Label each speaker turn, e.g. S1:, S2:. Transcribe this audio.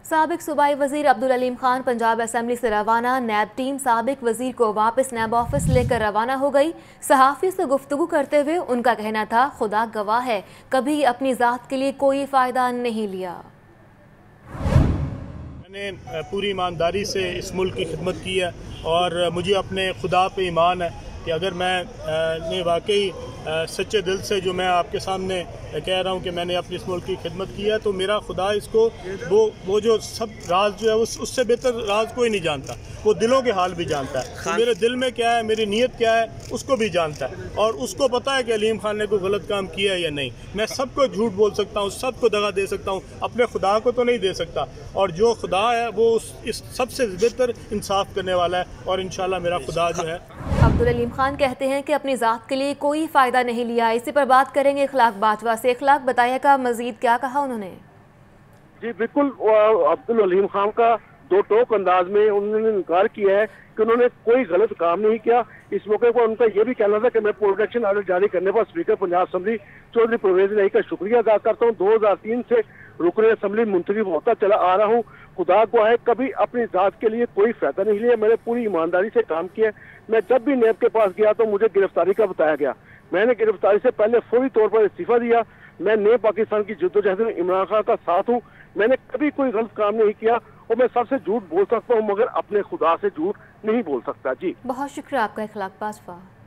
S1: साबिक सूबाई वजीर अलीम खान पंजाब असेंबली से रवाना। नैब टीम साबिक वजीर को वापस नैब ऑफिस लेकर रवाना हो गई। सहाफ़ी से गुफ्तगू करते हुए उनका कहना था, खुदा गवाह है, कभी अपनी ज़ात के लिए कोई फ़ायदा नहीं लिया।
S2: मैंने पूरी ईमानदारी से इस मुल्क की खिदमत की है और मुझे अपने खुदा पे ईमान है कि अगर मैं वाकई सच्चे दिल से जो मैं आपके सामने कह रहा हूँ कि मैंने अपने इस मुल्क की खिदमत की है, तो मेरा खुदा इसको वो जो सब राज जो है उससे बेहतर राज कोई नहीं जानता। वो दिलों के हाल भी जानता है, तो मेरे दिल में क्या है, मेरी नीयत क्या है, उसको भी जानता है और उसको पता है कि अलीम खान ने कोई गलत काम किया है या नहीं। मैं सबको झूठ बोल सकता हूँ, सबको दगा दे सकता हूँ, अपने खुदा को तो नहीं दे सकता। और जो खुदा है वो इस सबसे बेहतर इंसाफ करने वाला है और इंशाल्लाह मेरा खुदा जो है।
S1: अलीम खान कहते हैं कि अपनी ज़ात के लिए कोई फ़ायदा नहीं लिया। इसी पर बात करेंगे इखलाक बाजवा से। इखलाक, बताइएगा मज़ीद क्या कहा उन्होंने?
S3: जी बिल्कुल, अलीम खान का दो टोक अंदाज में उन्होंने इनकार किया है कि उन्होंने कोई गलत काम नहीं किया। इस मौके पर उनका यह भी कहना था कि मैं प्रोटेक्शन ऑर्डर जारी करने पर स्पीकर पंजाब असेंबली चौधरी परवेज इलाही का शुक्रिया अदा करता हूँ। 2003 से रुकने असेंबली मुंतखब होता चला आ रहा हूँ। खुदा गवाह है, कभी अपनी जात के लिए कोई फायदा नहीं लिया। मैंने पूरी ईमानदारी से काम किया। मैं जब भी नैब के पास गया तो मुझे गिरफ्तारी का बताया गया। मैंने गिरफ्तारी से पहले फौरी तौर पर इस्तीफा दिया। मैं नए पाकिस्तान की जद्दोजहद में इमरान खान का साथ हूँ। मैंने कभी कोई गलत काम नहीं किया और मैं सबसे झूठ बोल सकता हूँ मगर अपने खुदा से झूठ नहीं बोल सकता। जी
S1: बहुत शुक्रिया आपका इखलाक बाजवा।